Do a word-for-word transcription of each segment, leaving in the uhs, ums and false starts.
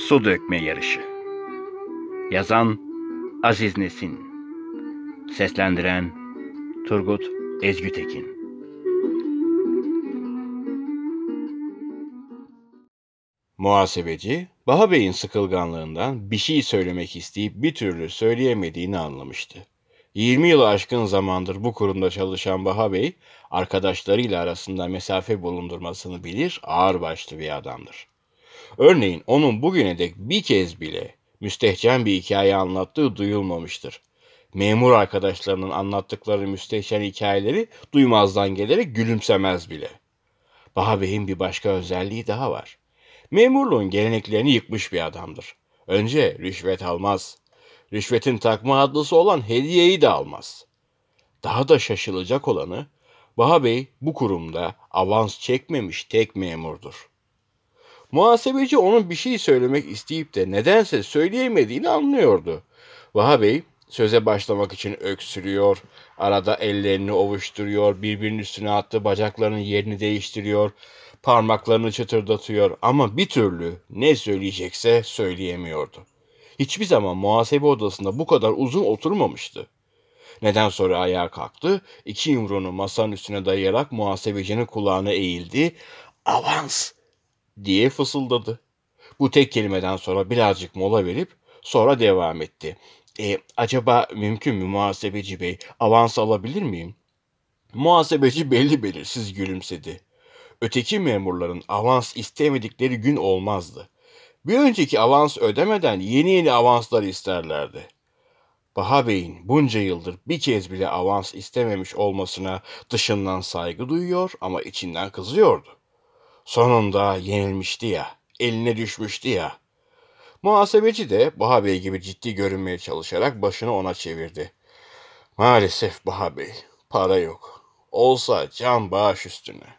Su dökme yarışı. Yazan Aziz Nesin. Seslendiren Turgut Ezgütekin. Muhasebeci, Baha Bey'in sıkılganlığından bir şey söylemek isteyip bir türlü söyleyemediğini anlamıştı. yirmi yılı aşkın zamandır bu kurumda çalışan Baha Bey, arkadaşlarıyla arasında mesafe bulundurmasını bilir, ağırbaşlı bir adamdır. Örneğin onun bugüne dek bir kez bile müstehcen bir hikaye anlattığı duyulmamıştır. Memur arkadaşlarının anlattıkları müstehcen hikayeleri duymazdan gelerek gülümsemez bile. Baha Bey'in bir başka özelliği daha var. Memurluğun geleneklerini yıkmış bir adamdır. Önce rüşvet almaz. Rüşvetin takma adlısı olan hediyeyi de almaz. Daha da şaşılacak olanı, Baha Bey bu kurumda avans çekmemiş tek memurdur. Muhasebeci onun bir şey söylemek isteyip de nedense söyleyemediğini anlıyordu. Baha Bey söze başlamak için öksürüyor, arada ellerini ovuşturuyor, birbirinin üstüne attığı bacaklarının yerini değiştiriyor, parmaklarını çıtırdatıyor ama bir türlü ne söyleyecekse söyleyemiyordu. Hiçbir zaman muhasebe odasında bu kadar uzun oturmamıştı. Neden sonra ayağa kalktı, iki yumruğunu masanın üstüne dayayarak muhasebecinin kulağına eğildi. "Avans!" diye fısıldadı. Bu tek kelimeden sonra birazcık mola verip sonra devam etti. E, acaba mümkün mü muhasebeci bey, avans alabilir miyim? Muhasebeci belli belirsiz gülümsedi. Öteki memurların avans istemedikleri gün olmazdı. Bir önceki avans ödemeden yeni yeni avanslar isterlerdi. Baha Bey'in bunca yıldır bir kez bile avans istememiş olmasına dışından saygı duyuyor ama içinden kızıyordu. Sonunda yenilmişti ya, eline düşmüştü ya. Muhasebeci de Baha Bey gibi ciddi görünmeye çalışarak başını ona çevirdi. "Maalesef Baha Bey, para yok. Olsa can bağış üstüne."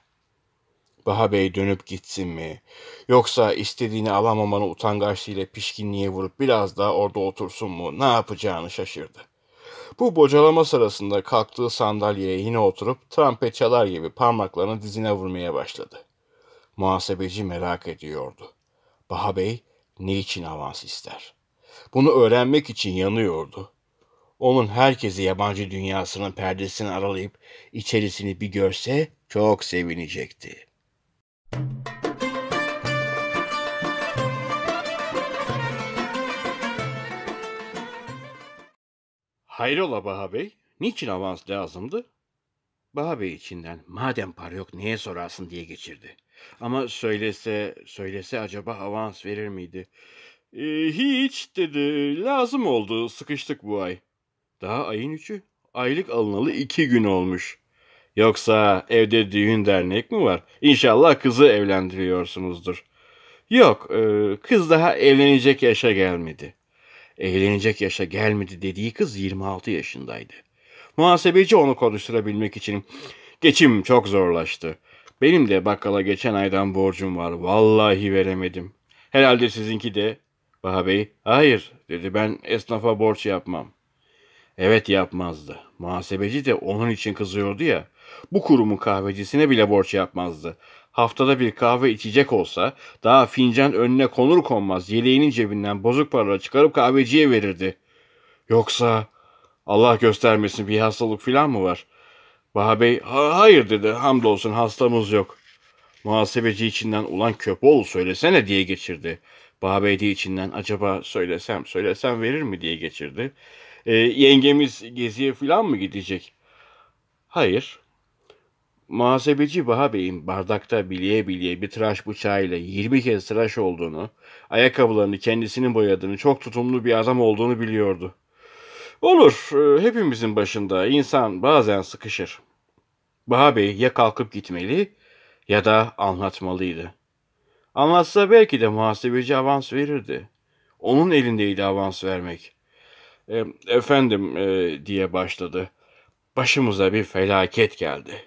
Baha Bey dönüp gitsin mi? Yoksa istediğini alamamanın utangaçlığıyla pişkinliğe vurup biraz daha orada otursun mu? Ne yapacağını şaşırdı. Bu bocalama sırasında kalktığı sandalyeye yine oturup trompet çalar gibi parmaklarını dizine vurmaya başladı. Muhasebeci merak ediyordu. Baha Bey niçin avans ister? Bunu öğrenmek için yanıyordu. Onun herkesi yabancı dünyasının perdesini aralayıp içerisini bir görse çok sevinecekti. Hayrola Baha Bey? Niçin avans lazımdı? Baha Bey içinden madem para yok niye sorarsın diye geçirdi. Ama söylese, söylese acaba avans verir miydi? "E, hiç dedi, lazım oldu, sıkıştık bu ay." Daha ayın üçü, aylık alınalı iki gün olmuş. Yoksa evde düğün dernek mi var? İnşallah kızı evlendiriyorsunuzdur. Yok, e, kız daha evlenecek yaşa gelmedi. Evlenecek yaşa gelmedi dediği kız yirmi altı yaşındaydı. Muhasebeci onu konuşturabilmek için geçim çok zorlaştı. Benim de bakkala geçen aydan borcum var. Vallahi veremedim. Herhalde sizinki de. Baha Bey, hayır dedi, ben esnafa borç yapmam. Evet, yapmazdı. Muhasebeci de onun için kızıyordu ya. Bu kurumun kahvecisine bile borç yapmazdı. Haftada bir kahve içecek olsa daha fincan önüne konur konmaz yeleğinin cebinden bozuk paraları çıkarıp kahveciye verirdi. Yoksa Allah göstermesin bir hastalık falan mı var? Baha Bey, ha- hayır dedi, hamdolsun hastamız yok. Muhasebeci içinden ulan Köpoğlu söylesene diye geçirdi. Baha Bey de içinden acaba söylesem söylesem verir mi diye geçirdi. E, yengemiz geziye falan mı gidecek? Hayır. Muhasebeci Baha Bey'in bardakta bilye bilye bir tıraş bıçağıyla yirmi kez tıraş olduğunu, ayakkabılarını kendisinin boyadığını, çok tutumlu bir adam olduğunu biliyordu. Olur, e, hepimizin başında insan bazen sıkışır. Baha Bey ya kalkıp gitmeli ya da anlatmalıydı. Anlatsa belki de muhasebeci avans verirdi. Onun elindeydi avans vermek. E, efendim e, diye başladı. Başımıza bir felaket geldi.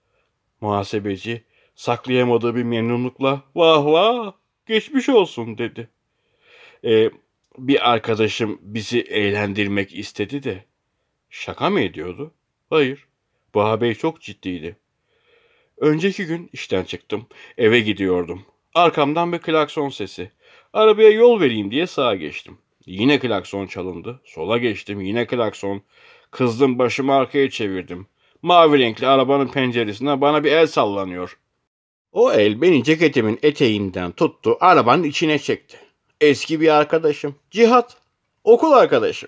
Muhasebeci saklayamadığı bir memnunlukla vah vah geçmiş olsun dedi. E, bir arkadaşım bizi eğlendirmek istedi de. Şaka mı ediyordu? Hayır. Baha Bey çok ciddiydi. Önceki gün işten çıktım. Eve gidiyordum. Arkamdan bir klakson sesi. Arabaya yol vereyim diye sağa geçtim. Yine klakson çalındı. Sola geçtim. Yine klakson. Kızdım, başımı arkaya çevirdim. Mavi renkli arabanın penceresinden bana bir el sallanıyor. O el beni ceketimin eteğinden tuttu, arabanın içine çekti. Eski bir arkadaşım. Cihat. Okul arkadaşım.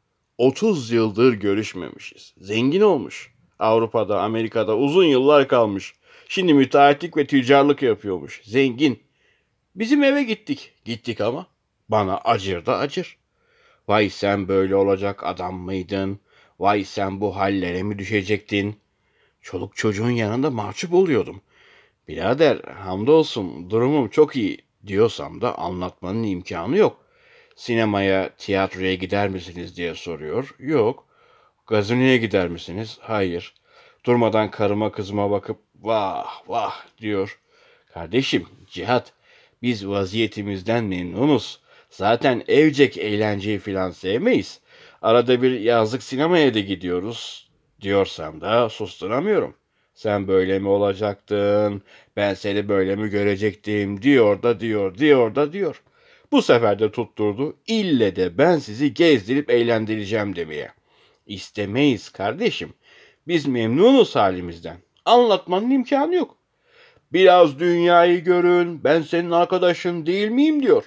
otuz yıldır görüşmemişiz. Zengin olmuş. Avrupa'da, Amerika'da uzun yıllar kalmış. Şimdi müteahhitlik ve tüccarlık yapıyormuş. Zengin. Bizim eve gittik. Gittik ama bana acır da acır. Vay sen böyle olacak adam mıydın? Vay sen bu hallere mi düşecektin? Çoluk çocuğun yanında mahcup oluyordum. Birader hamdolsun durumum çok iyi diyorsam da anlatmanın imkanı yok. Sinemaya, tiyatroya gider misiniz diye soruyor. Yok. Gazinoya gider misiniz? Hayır. Durmadan karıma kızıma bakıp vah vah diyor. Kardeşim Cihat, biz vaziyetimizden memnunuz. Zaten evcek eğlenceyi filan sevmeyiz. Arada bir yazlık sinemaya da gidiyoruz diyorsam da susturamıyorum. Sen böyle mi olacaktın, ben seni böyle mi görecektim diyor da diyor, diyor da diyor. Bu sefer de tutturdu, ille de ben sizi gezdirip eğlendireceğim demeye. İstemeyiz kardeşim. Biz memnunuz halimizden. Anlatmanın imkanı yok. Biraz dünyayı görün, ben senin arkadaşın değil miyim diyor.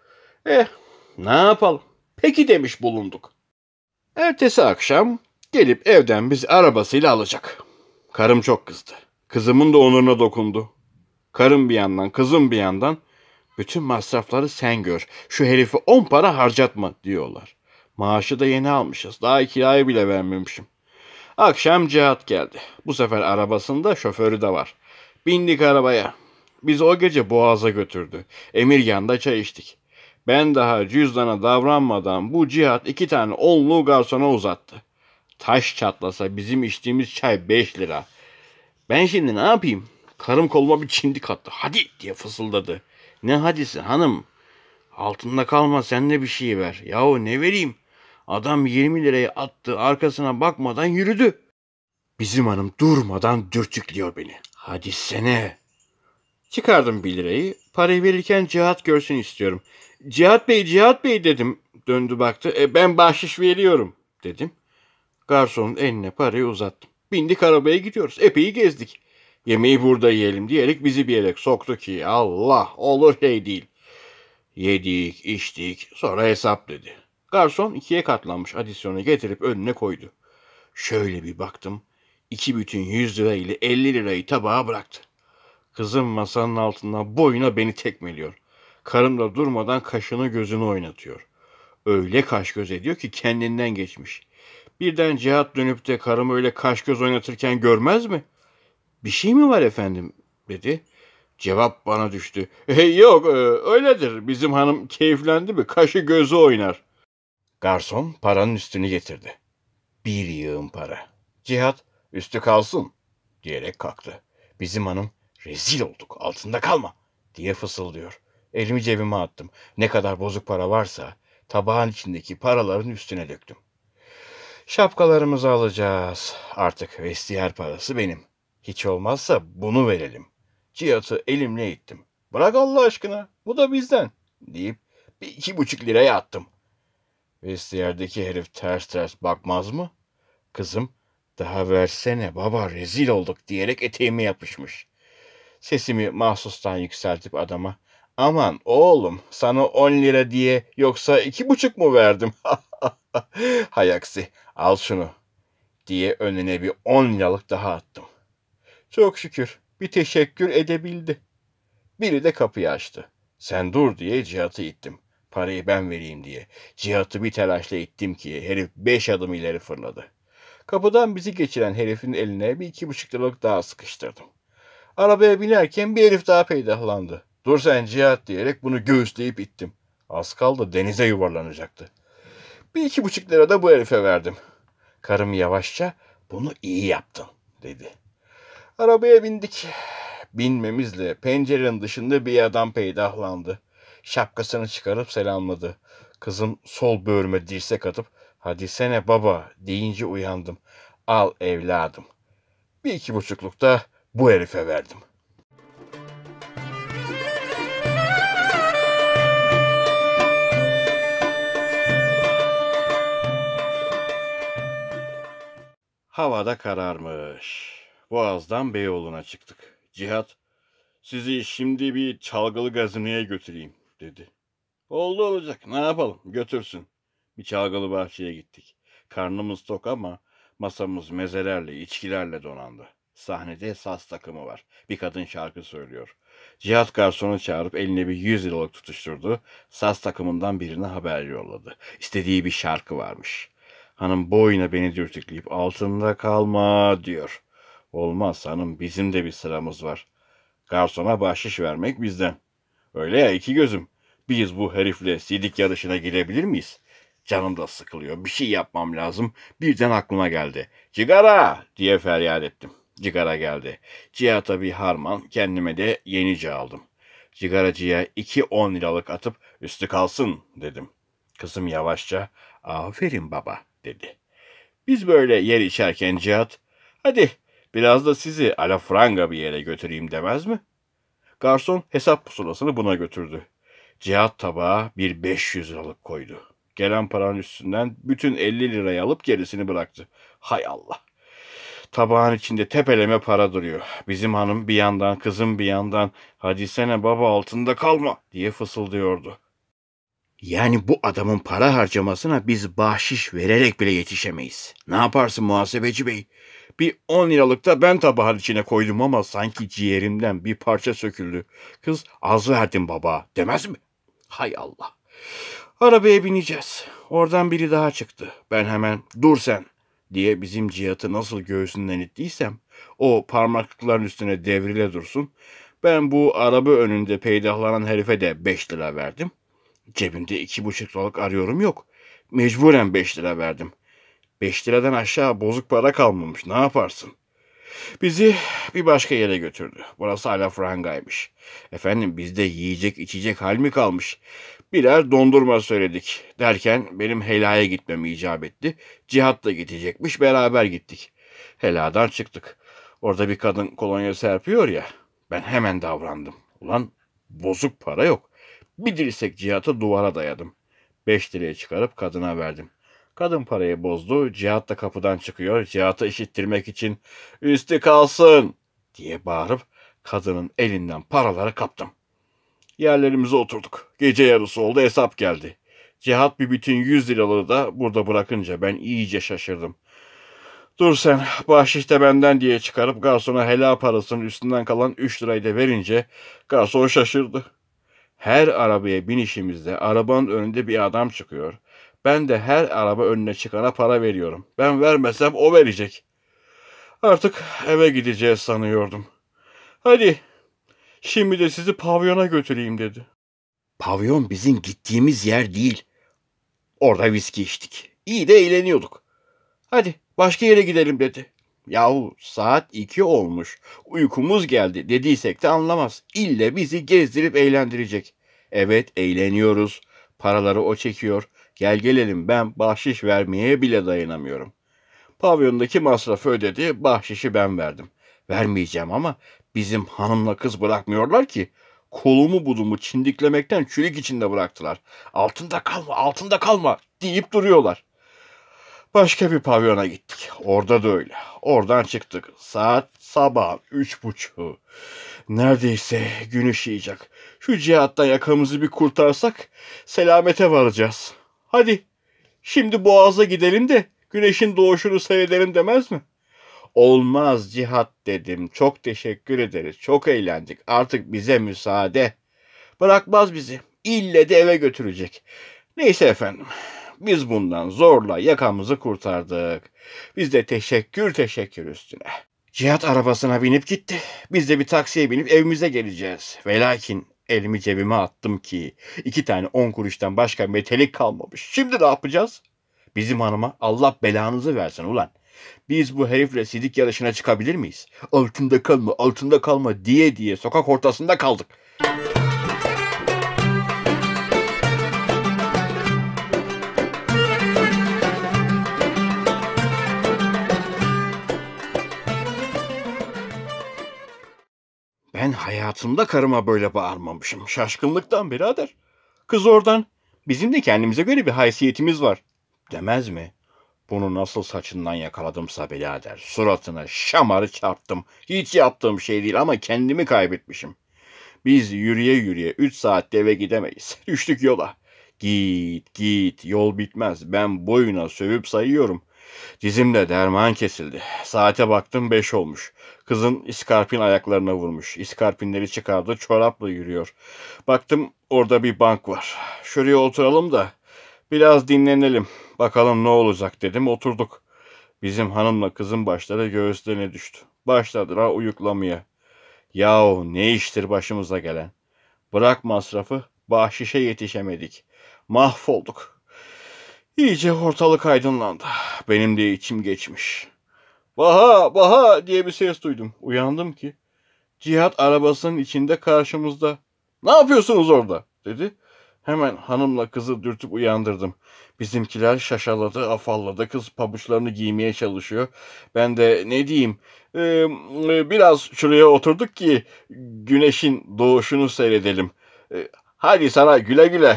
Eh, ne yapalım? Peki demiş bulunduk. Ertesi akşam gelip evden bizi arabasıyla alacak. Karım çok kızdı. Kızımın da onuruna dokundu. Karım bir yandan, kızım bir yandan, bütün masrafları sen gör, şu herifi on para harcatma diyorlar. Maaşı da yeni almışız, daha kirayı bile vermemişim. Akşam Cihat geldi. Bu sefer arabasında şoförü de var. Bindik arabaya. Bizi o gece Boğaz'a götürdü. Emirgan'da çay içtik. Ben daha cüzdana davranmadan bu Cihat iki tane onluğu garsona uzattı. Taş çatlasa bizim içtiğimiz çay beş lira. Ben şimdi ne yapayım? Karım koluma bir çimdik attı. Hadi diye fısıldadı. Ne hadisi hanım? Altında kalma, sen de bir şey ver. Yahu ne vereyim? Adam yirmi lirayı attı, arkasına bakmadan yürüdü. Bizim hanım durmadan dürtüklüyor beni. Hadi sene. Çıkardım bir lirayı. Parayı verirken Cihat görsün istiyorum. Cihat Bey, Cihat Bey dedim. Döndü baktı. E, ben bahşiş veriyorum dedim. Garsonun eline parayı uzattım. Bindik arabaya gidiyoruz. Epey gezdik. Yemeği burada yiyelim diyerek bizi bir yere soktu ki Allah olur şey değil. Yedik, içtik, sonra hesap dedi. Garson ikiye katlanmış adisyonu getirip önüne koydu. Şöyle bir baktım. İki bütün yüz lira ile elli lirayı tabağa bıraktı. Kızım masanın altından boyuna beni tekmeliyor. Karım da durmadan kaşını gözünü oynatıyor. Öyle kaş göz ediyor ki kendinden geçmiş. Birden Cihat dönüp de karım öyle kaş göz oynatırken görmez mi? Bir şey mi var efendim dedi. Cevap bana düştü. E, yok e, öyledir, bizim hanım keyiflendi mi kaşı gözü oynar. Garson paranın üstünü getirdi. Bir yığın para. Cihat üstü kalsın diyerek kalktı. Bizim hanım rezil olduk altında kalma diye fısıldıyor. Elimi cebime attım. Ne kadar bozuk para varsa tabağın içindeki paraların üstüne döktüm. Şapkalarımızı alacağız. Artık vestiyer parası benim. Hiç olmazsa bunu verelim. Cihat'ı elimle ittim. Bırak Allah aşkına, bu da bizden deyip bir iki buçuk liraya attım. Vestiyerdeki herif ters ters bakmaz mı? Kızım daha versene baba rezil olduk diyerek eteğime yapışmış. Sesimi mahsustan yükseltip adama aman oğlum sana on lira diye yoksa iki buçuk mu verdim? Hay aksi al şunu diye önüne bir on liralık daha attım. Çok şükür bir teşekkür edebildi. Biri de kapıyı açtı. Sen dur diye Cihat'ı ittim. Parayı ben vereyim diye. Cihat'ı bir telaşla ittim ki herif beş adım ileri fırladı. Kapıdan bizi geçiren herifin eline bir iki buçuk liralık daha sıkıştırdım. Arabaya binerken bir herif daha peydahlandı. Dur sen Cihat diyerek bunu göğüsleyip ittim. Az kaldı denize yuvarlanacaktı. Bir iki buçuk lira da bu herife verdim. Karım yavaşça bunu iyi yaptın dedi. Arabaya bindik. Binmemizle pencerenin dışında bir adam peydahlandı. Şapkasını çıkarıp selamladı. Kızım sol böğrüme dirsek atıp hadi sene baba deyince uyandım. Al evladım. Bir iki buçukluk da bu herife verdim. Havada kararmış. Boğaz'dan Beyoğlu'na çıktık. Cihat, sizi şimdi bir çalgılı gazinoya götüreyim dedi. Oldu olacak, ne yapalım, götürsün. Bir çalgılı bahçeye gittik. Karnımız tok ama masamız mezelerle, içkilerle donandı. Sahnede saz takımı var. Bir kadın şarkı söylüyor. Cihat garsonu çağırıp eline bir yüz liralık tutuşturdu. Saz takımından birine haber yolladı. İstediği bir şarkı varmış. Hanım boyuna beni dürtükleyip altında kalma diyor. Olmaz hanım, bizim de bir sıramız var. Garsona bahşiş vermek bizden. Öyle ya iki gözüm. Biz bu herifle sidik yarışına girebilir miyiz? Canım da sıkılıyor. Bir şey yapmam lazım. Birden aklıma geldi. Cigara diye feryat ettim. Cigara geldi. Cihat'a bir harman, kendime de yenice aldım. Cigaracıya iki on liralık atıp üstü kalsın dedim. Kızım yavaşça aferin baba dedi. Biz böyle yer içerken Cihat, hadi biraz da sizi alafranga bir yere götüreyim demez mi? Garson hesap pusulasını buna götürdü. Cihat tabağa bir beş yüz liralık koydu. Gelen paranın üstünden bütün elli lirayı alıp gerisini bıraktı. Hay Allah! Tabağın içinde tepeleme para duruyor. Bizim hanım bir yandan, kızım bir yandan, hadi sene baba altında kalma diye fısıldıyordu. Yani bu adamın para harcamasına biz bahşiş vererek bile yetişemeyiz. Ne yaparsın muhasebeci bey? Bir on liralık da ben tabağın içine koydum ama sanki ciğerimden bir parça söküldü. Kız az verdin baba demez mi? Hay Allah. Arabaya bineceğiz. Oradan biri daha çıktı. Ben hemen dur sen diye bizim Cihat'ı nasıl göğsünden ittiysem o parmaklıkların üstüne devrile dursun. Ben bu araba önünde peydahlanan herife de beş lira verdim. Cebimde iki buçuk liralık arıyorum yok. Mecburen beş lira verdim. Beş liradan aşağı bozuk para kalmamış. Ne yaparsın? Bizi bir başka yere götürdü. Burası alafrangaymış. Efendim bizde yiyecek içecek hal mi kalmış? Birer dondurma söyledik. Derken benim helaya gitmem icap etti. Cihat da gidecekmiş. Beraber gittik. Heladan çıktık. Orada bir kadın kolonya serpiyor ya. Ben hemen davrandım. Ulan bozuk para yok. Bir dirsek Cihat'ı duvara dayadım. Beş liraya çıkarıp kadına verdim. Kadın parayı bozdu. Cihat da kapıdan çıkıyor. Cihat'ı işittirmek için üstü kalsın diye bağırıp kadının elinden paraları kaptım. Yerlerimize oturduk. Gece yarısı oldu, hesap geldi. Cihat bir bütün yüz liralığı da burada bırakınca ben iyice şaşırdım. Dur sen, bahşiş de benden diye çıkarıp garsona helal parasının üstünden kalan üç lirayı da verince garson şaşırdı. Her arabaya binişimizde arabanın önünde bir adam çıkıyor. Ben de her araba önüne çıkana para veriyorum. Ben vermesem o verecek. Artık eve gideceğiz sanıyordum. Hadi şimdi de sizi pavyona götüreyim dedi. Pavyon bizim gittiğimiz yer değil. Orada viski içtik. İyi de eğleniyorduk. Hadi başka yere gidelim dedi. Yahu saat iki olmuş. Uykumuz geldi dediysek de anlamaz. İlle bizi gezdirip eğlendirecek. Evet eğleniyoruz. Paraları o çekiyor. Gel gelelim ben bahşiş vermeye bile dayanamıyorum. Pavyondaki masrafı ödedi. Bahşişi ben verdim. Vermeyeceğim ama bizim hanımla kız bırakmıyorlar ki. Kolumu budumu çindiklemekten çürük içinde bıraktılar. Altında kalma altında kalma deyip duruyorlar. Başka bir pavyona gittik. Orada da öyle. Oradan çıktık. Saat sabah üç buçuğu. Neredeyse gün ışıyacak. Şu Cihat'tan yakamızı bir kurtarsak selamete varacağız. Hadi şimdi Boğaz'a gidelim de güneşin doğuşunu seyredelim demez mi? Olmaz Cihat dedim. Çok teşekkür ederiz. Çok eğlendik. Artık bize müsaade. Bırakmaz bizi. İlle de eve götürecek. Neyse efendim. Biz bundan zorla yakamızı kurtardık. Biz de teşekkür teşekkür üstüne. Cihat arabasına binip gitti. Biz de bir taksiye binip evimize geleceğiz. Ve lakin elimi cebime attım ki iki tane on kuruştan başka metelik kalmamış. Şimdi ne yapacağız? Bizim hanıma Allah belanızı versin ulan. Biz bu herifle sidik yarışına çıkabilir miyiz? Altında kalma, altında kalma diye diye sokak ortasında kaldık. Ben hayatımda karıma böyle bağırmamışım. Şaşkınlıktan birader. Kız oradan bizim de kendimize göre bir haysiyetimiz var demez mi? Bunu nasıl saçından yakaladımsa birader, suratına şamarı çarptım. Hiç yaptığım şey değil ama kendimi kaybetmişim. Biz yürüye yürüye üç saatte eve gidemeyiz. Düştük yola. Git git, yol bitmez. Ben boyuna sövüp sayıyorum. Dizimde derman kesildi. Saate baktım beş olmuş. Kızın iskarpin ayaklarına vurmuş. İskarpinleri çıkardı, çorapla yürüyor. Baktım orada bir bank var. Şuraya oturalım da biraz dinlenelim. Bakalım ne olacak dedim, oturduk. Bizim hanımla kızın başları göğüslerine düştü. Başladılar uyuklamaya. Yahu ne iştir başımıza gelen. Bırak masrafı, bahşişe yetişemedik. Mahvolduk. İyice ortalık aydınlandı. Benim de içim geçmiş. Baha, Baha diye bir ses duydum. Uyandım ki Cihat arabasının içinde karşımızda. Ne yapıyorsunuz orada? Dedi. Hemen hanımla kızı dürtüp uyandırdım. Bizimkiler şaşaladı, afalladı. Kız pabuçlarını giymeye çalışıyor. Ben de ne diyeyim, ee, biraz şuraya oturduk ki güneşin doğuşunu seyredelim. Ee, hadi sana güle güle.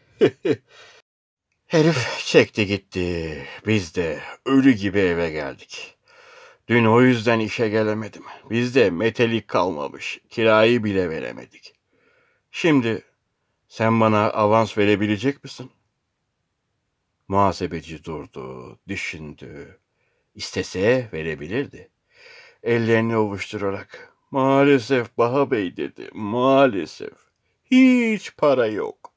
Herif çekti gitti. Biz de ölü gibi eve geldik. Dün o yüzden işe gelemedim. Bizde metelik kalmamış. Kirayı bile veremedik. Şimdi sen bana avans verebilecek misin? Muhasebeci durdu, düşündü. İstese verebilirdi. Ellerini ovuşturarak, maalesef Baha Bey dedi, maalesef. Hiç para yok.